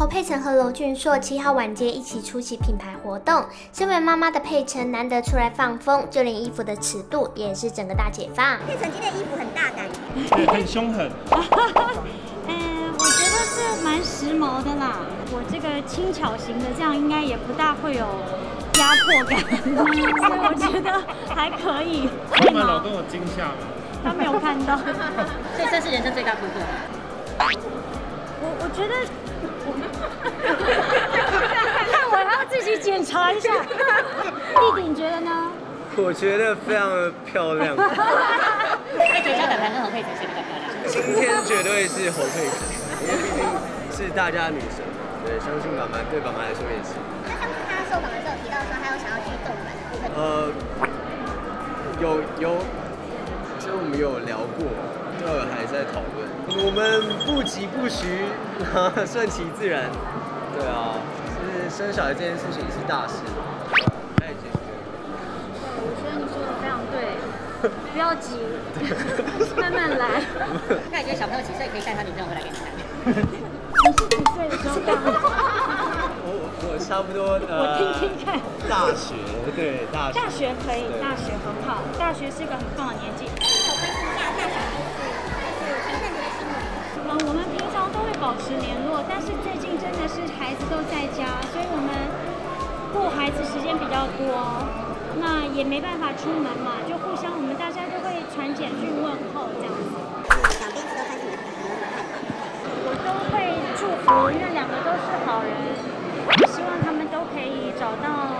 侯佩岑和娄俊硕7号晚间一起出席品牌活动。身为妈妈的佩岑难得出来放风，就连衣服的尺度也是整个大解放。 佩岑今天衣服很大胆， 对，很凶狠。 我觉得是蛮时髦的啦。我这个轻巧型的，这样应该也不大会有压迫感，所以我觉得还可以。 你们老公有惊吓吗？ 他没有看到。 所以这是人生最大突破。 我觉得，看我还要自己检查一下。弟弟，你觉得呢？ 我觉得非常的漂亮。 那绝交版盘跟侯佩岑谁比较漂亮？ 今天绝对是侯佩岑，因为毕竟是大家女神嘛。对，相信爸妈对爸妈来说也是。 那上次他受访的时候提到说，他有想要去动软的部分。 有，其实我们有聊过，都还在讨论。我们不急不徐，顺其自然。对啊，就是生小孩这件事情是大事。 我觉得你说的非常对，不要急，慢慢来。 那你觉得小朋友几岁可以带他女朋友回来给你看？ 你是几岁的时候带？ 我差不多我听听看。 大学，对大学。 大学可以，大学很好，大学是一个很棒的年纪。 我关心一下大小 S 前阵子的新闻。 我们平常都会保持联络，但是最近真的是孩子都在家，所以我们顾孩子时间比较多，那也没办法出门嘛，就互相我们大家都会传简讯问候这样子。 两边子都算是你的朋友， 我都会祝福，因为两个都是好人，希望他们都可以找到